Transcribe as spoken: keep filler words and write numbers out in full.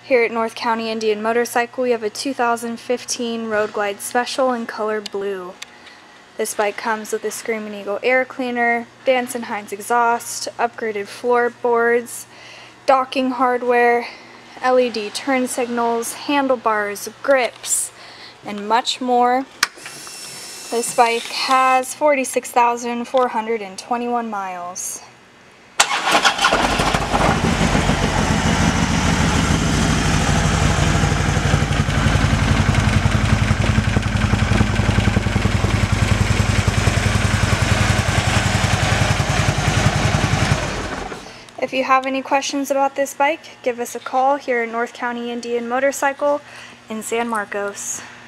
Here at North County Indian Motorcycle, we have a two thousand fifteen Road Glide Special in color blue. This bike comes with a Screamin' Eagle air cleaner, Vance and Hines exhaust, upgraded floorboards, docking hardware, L E D turn signals, handlebars, grips, and much more. This bike has forty-six thousand four hundred twenty-one miles. If you have any questions about this bike, give us a call here at North County Indian Motorcycle in San Marcos.